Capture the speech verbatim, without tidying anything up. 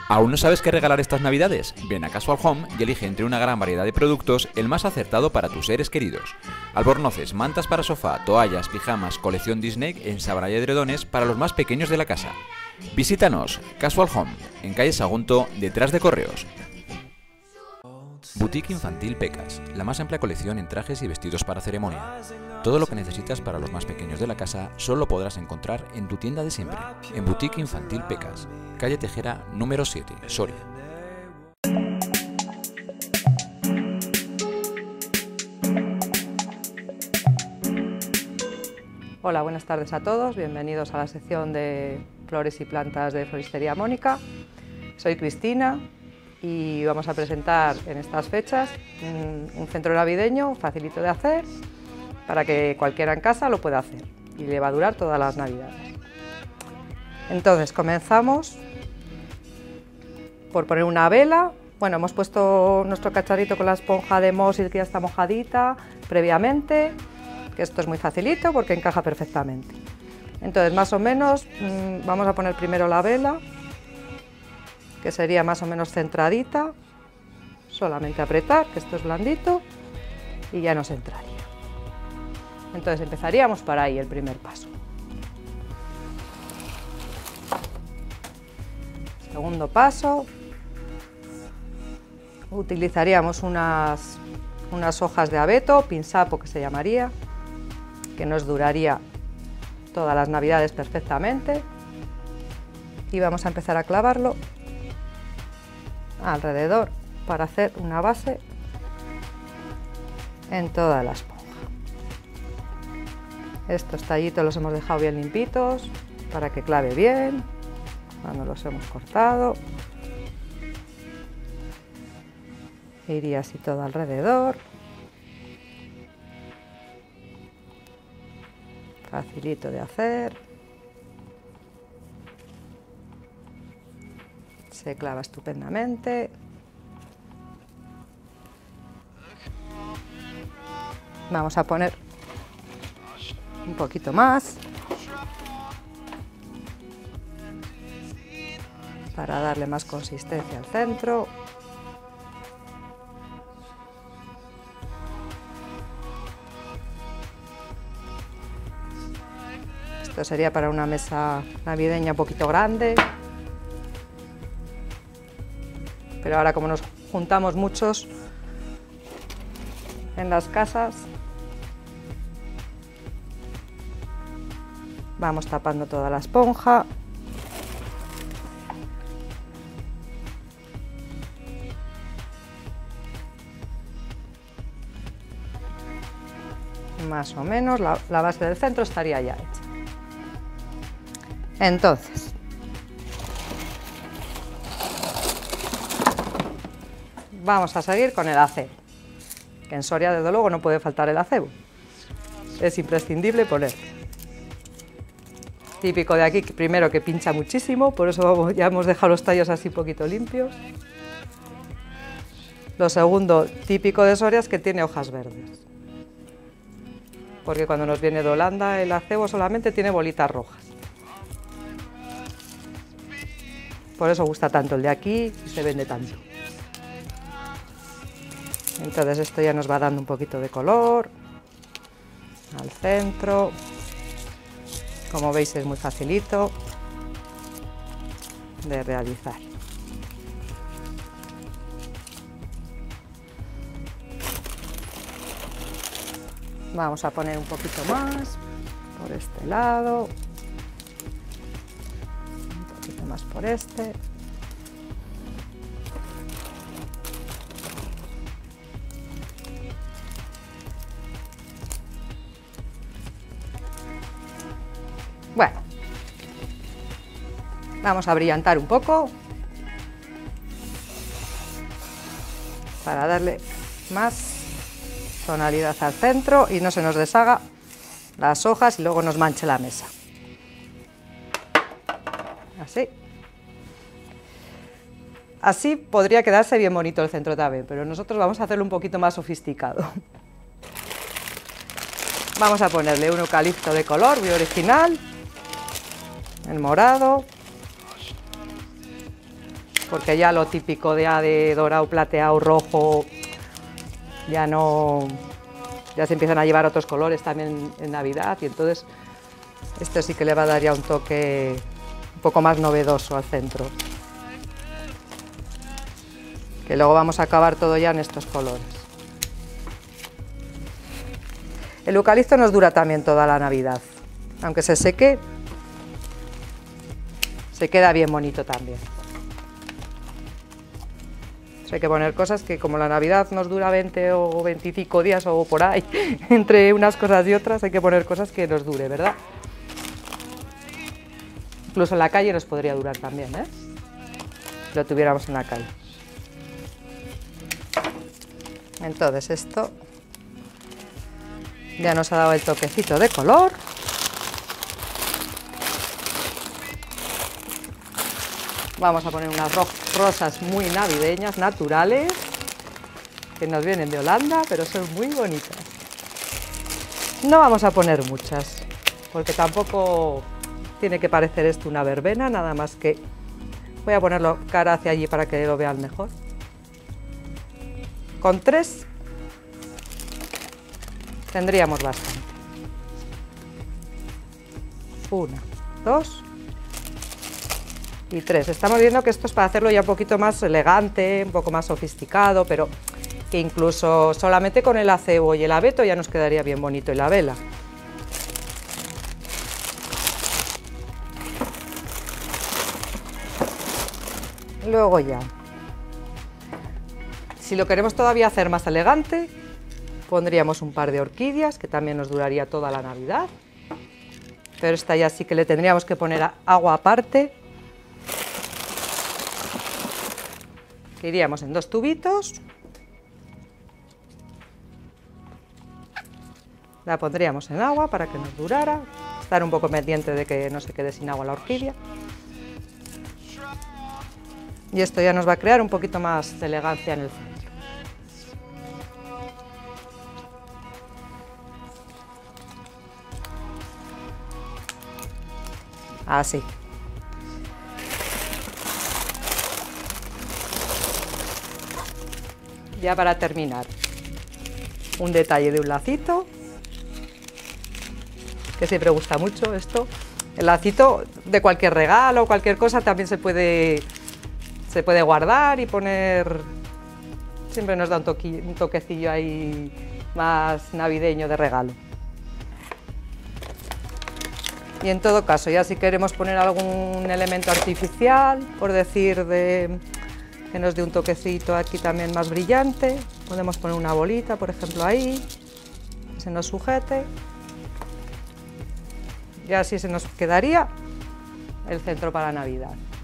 ¿Aún no sabes qué regalar estas navidades? Ven a Casual Home y elige entre una gran variedad de productos el más acertado para tus seres queridos. Albornoces, mantas para sofá, toallas, pijamas, colección Disney en sábana y edredones para los más pequeños de la casa. Visítanos, Casual Home, en calle Sagunto, detrás de Correos. Boutique Infantil Pecas, la más amplia colección en trajes y vestidos para ceremonia. Todo lo que necesitas para los más pequeños de la casa solo lo podrás encontrar en tu tienda de siempre, en Boutique Infantil Pecas, calle Tejera número siete, Soria. Hola, buenas tardes a todos, bienvenidos a la sección de flores y plantas de Floristería Mónica. Soy Cristina y vamos a presentar en estas fechas un, un centro navideño facilito de hacer para que cualquiera en casa lo pueda hacer y le va a durar todas las navidades. Entonces comenzamos por poner una vela. Bueno, hemos puesto nuestro cacharrito con la esponja de Mosil que ya está mojadita previamente, que esto es muy facilito porque encaja perfectamente. Entonces más o menos mmm, vamos a poner primero la vela, que sería más o menos centradita, solamente apretar, que esto es blandito, y ya nos entraría. Entonces empezaríamos por ahí el primer paso. Segundo paso, utilizaríamos unas, unas hojas de abeto, pinsapo que se llamaría, que nos duraría todas las navidades perfectamente, y vamos a empezar a clavarlo alrededor para hacer una base en toda la esponja. Estos tallitos los hemos dejado bien limpitos para que clave bien cuando los hemos cortado. Iría así todo alrededor. Facilito de hacer. Se clava estupendamente. Vamos a poner un poquito más para darle más consistencia al centro. Esto sería para una mesa navideña un poquito grande. Pero ahora, como nos juntamos muchos en las casas, vamos tapando toda la esponja. Más o menos, la, la base del centro estaría ya hecha. Entonces, vamos a seguir con el acebo, que en Soria desde luego no puede faltar el acebo, es imprescindible poner. Típico de aquí, primero que pincha muchísimo, por eso vamos, ya hemos dejado los tallos así un poquito limpios. Lo segundo, típico de Soria, es que tiene hojas verdes, porque cuando nos viene de Holanda el acebo solamente tiene bolitas rojas. Por eso gusta tanto el de aquí y se vende tanto. Entonces esto ya nos va dando un poquito de color al centro. Como veis, es muy facilito de realizar. Vamos a poner un poquito más por este lado, un poquito más por este. Bueno, vamos a brillantar un poco para darle más tonalidad al centro y no se nos deshaga las hojas y luego nos manche la mesa. Así. Así podría quedarse bien bonito el centro también, pero nosotros vamos a hacerlo un poquito más sofisticado. Vamos a ponerle un eucalipto de color muy original, el morado. porque ya lo típico de, de dorado, plateado, rojo, ya no, ya se empiezan a llevar otros colores también en Navidad, y entonces esto sí que le va a dar ya un toque un poco más novedoso al centro. Que luego vamos a acabar todo ya en estos colores. El eucalipto nos dura también toda la Navidad, aunque se seque, se queda bien bonito también. O sea, hay que poner cosas que, como la Navidad nos dura veinte o veinticinco días o por ahí, entre unas cosas y otras hay que poner cosas que nos dure, ¿verdad? Incluso en la calle nos podría durar también, ¿eh? Si lo tuviéramos en la calle. Entonces esto ya nos ha dado el toquecito de color. Vamos a poner unas ro rosas muy navideñas, naturales, que nos vienen de Holanda, pero son muy bonitas. No vamos a poner muchas, porque tampoco tiene que parecer esto una verbena, nada más que voy a ponerlo cara hacia allí para que lo vean mejor. Con tres tendríamos bastante. Una, dos y tres. Estamos viendo que esto es para hacerlo ya un poquito más elegante, un poco más sofisticado, pero que incluso solamente con el acebo y el abeto ya nos quedaría bien bonito, y la vela. Luego ya, si lo queremos todavía hacer más elegante, pondríamos un par de orquídeas, que también nos duraría toda la Navidad. Pero esta ya sí que le tendríamos que poner agua aparte. Que iríamos en dos tubitos. La pondríamos en agua para que nos durara. Estar un poco pendiente de que no se quede sin agua la orquídea. Y esto ya nos va a crear un poquito más de elegancia en el centro. Así. Ya para terminar, un detalle de un lacito, que siempre gusta mucho esto. El lacito de cualquier regalo, cualquier cosa, también se puede, se puede guardar y poner, siempre nos da un, toque, un toquecillo ahí más navideño de regalo. Y en todo caso, ya si queremos poner algún elemento artificial, por decir, de, que nos dé un toquecito aquí también más brillante, podemos poner una bolita, por ejemplo, ahí, que se nos sujete. Y así se nos quedaría el centro para Navidad.